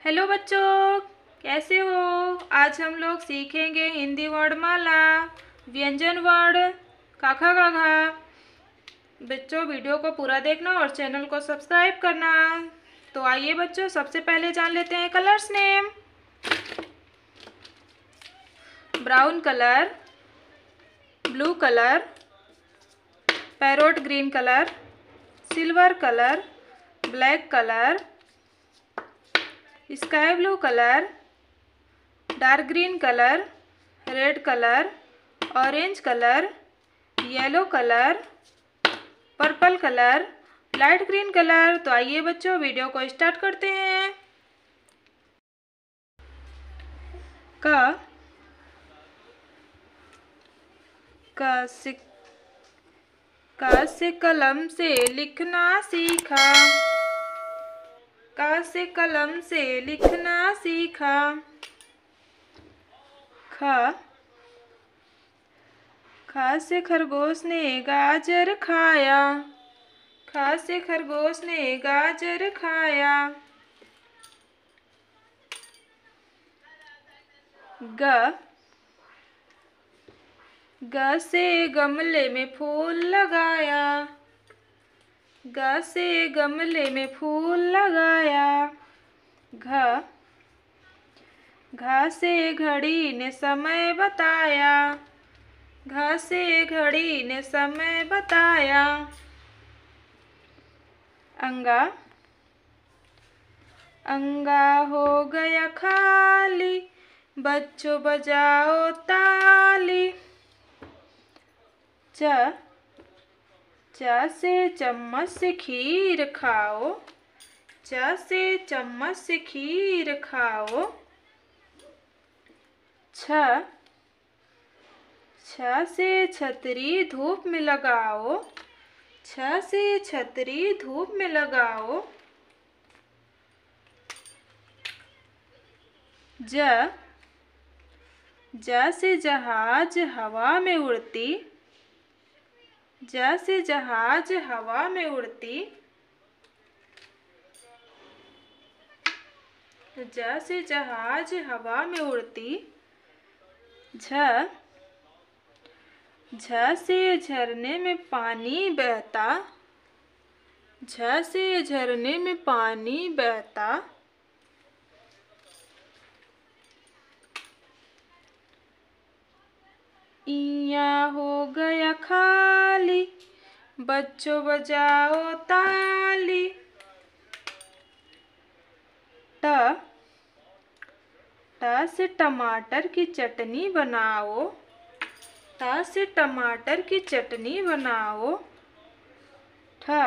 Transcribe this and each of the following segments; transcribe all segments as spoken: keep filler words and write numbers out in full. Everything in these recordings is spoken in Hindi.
हेलो बच्चों, कैसे हो। आज हम लोग सीखेंगे हिंदी वर्णमाला, व्यंजन वर्ण, काखा काखा। बच्चों वीडियो को पूरा देखना और चैनल को सब्सक्राइब करना। तो आइए बच्चों, सबसे पहले जान लेते हैं colours name. Brown colour, blue colour, parrot green colour, silver colour, black colour, sky blue colour, dark green colour, red colour, orange colour, yellow colour, purple colour, light green colour. तो आइए बच्चों वीडियो को स्टार्ट करते हैं। क क से क से कलम से लिखना सीखा, क से कलम से लिखना सीखा। ख ख से खरगोश ने गाजर खाया, ख से खरगोश ने गाजर खाया। ग ग से गमले में फूल लगाया, ग से गमले में फूल लगाया। घ घ से घड़ी ने समय बताया, घ से घड़ी ने समय बताया। अंगा अंगा हो गया खाली, बच्चों बजाओ ताली। च च से चम्मच से खीर खाओ, च से चम्मच से खीर खाओ। छ छ से छतरी धूप में लगाओ, छ से छतरी धूप में लगाओ। ज ज से जहाज हवा में उड़ती, ज से जहाज हवा में उड़ती। ज से जहाज हवा में उड़ती। झ झ से झरने में पानी बहता, झ से झरने में पानी बहता। इया हो गया खाली, बच्चों बजाओ ताली। ट ट से टमाटर की चटनी बनाओ, ट से टमाटर की चटनी बनाओ। ठ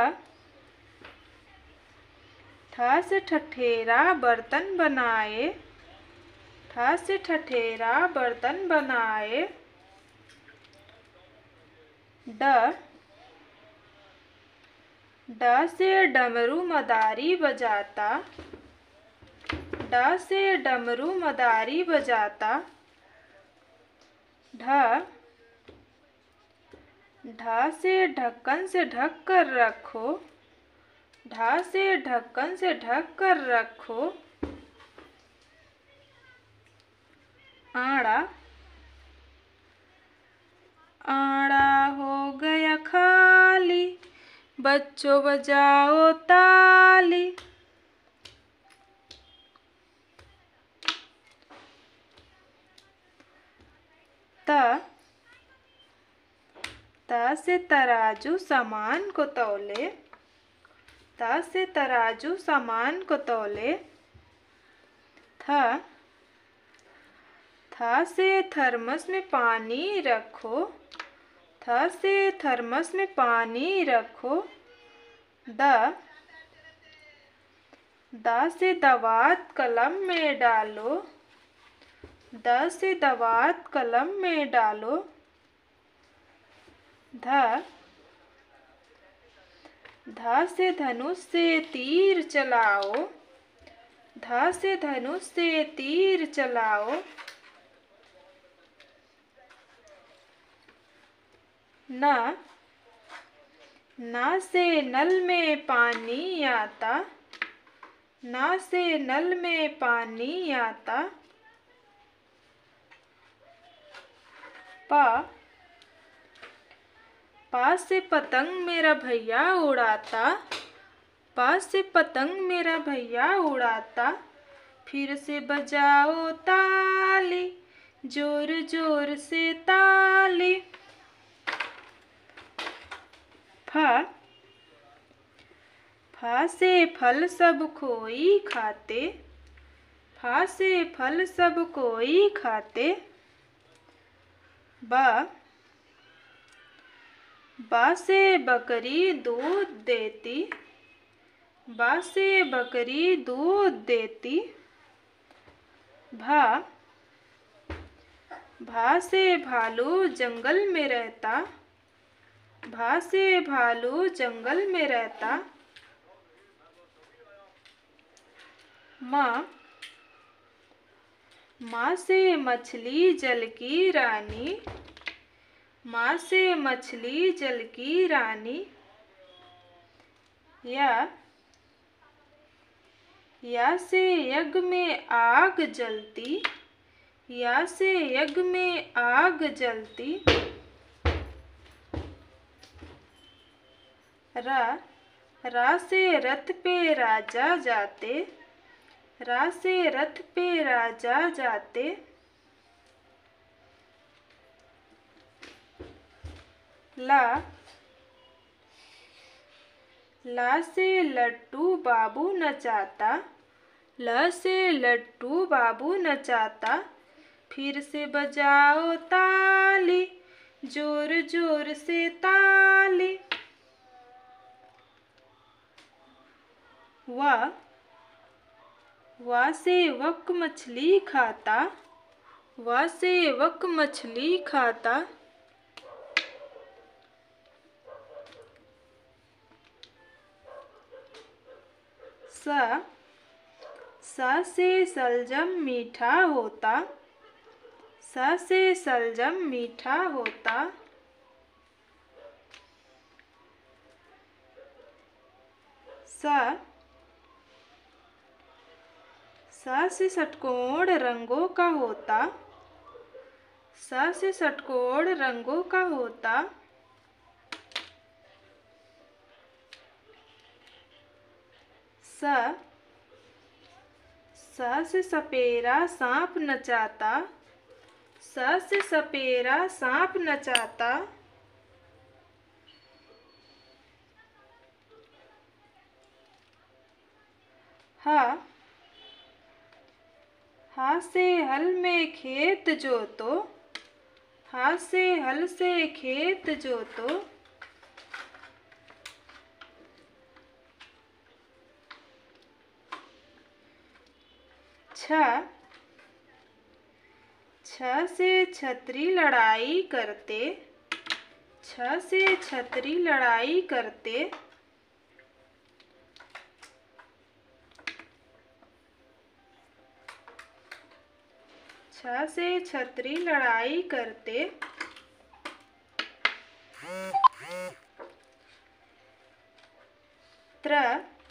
ठ से ठठेरा बर्तन बनाए, ठ से ठठेरा बर्तन बनाए। ड ड से डमरू मदारी बजाता, ड से डमरू मदारी बजाता। ढ ढ से ढक्कन से ढक कर रखो, ढ से ढक्कन से ढक कर रखो। आड़ा आड़ा हो गया खाली, बच्चों बजाओ ताली। त त से तराजू सामान को तौले, त से तराजू सामान को तौले। थ थ से थर्मस में पानी रखो, थ से थर्मस में पानी रखो। द द से दवात कलम में डालो, द से दवात कलम में डालो। ध ध से धनुष से तीर चलाओ, ध से धनुष से तीर चलाओ। न न से नल में पानी आता, ना से नल में पानी आता। पा पा से पतंग मेरा भैया उड़ाता। पा से पतंग मेरा भैया उड़ाता। फिर से बजाओ ताली, जोर जोर से ताली। फा फा से फल सब कोई खाते। फा से फल सब कोई खाते। बा बा से बकरी दूध देती। बा से बकरी दूध देती। भा भा से भालू जंगल में रहता। भा से भालू जंगल में रहता। माँ माँ से मछली जल की रानी। माँ से मछली जल की रानी। या या से यज्ञ में आग जलती। या से यज्ञ में आग जलती। रा रा से रथ पे राजा जाते। रा से रथ पे राजा जाते। ला ला से लट्टू बाबू नचाता। ला से लट्टू बाबू नचाता। फिर से बजाओ ताली, जोर जोर से ताली। वाह वाह से वक मछली खाता। वाह से वक मछली खाता। सा सा से सलजम मीठा होता। सा से सलजम मीठा होता। सा सा से षटकोण रंगों का होता। सा से षटकोण रंगों का होता। सा सा से सपेरा सांप नचाता। सा से सपेरा सांप नचाता। हा हा से हल में खेत जोतो। हा से हल से खेत जोतो। छ छ से छतरी लड़ाई करते। छ से छतरी लड़ाई करते। छ से छतरी लड़ाई करते। त्र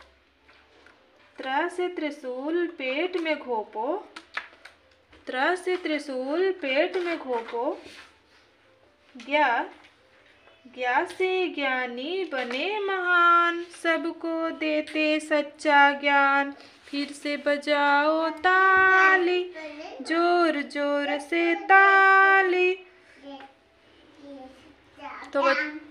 त्र से त्रिशूल पेट में घोपो। त्र से त्रिशूल पेट में घोपो। ज्ञा ज्ञा से ज्ञानी बने महान, सबको देते सच्चा ज्ञान। फिर से बजाओ ताली, जोर जोर से ताली। तो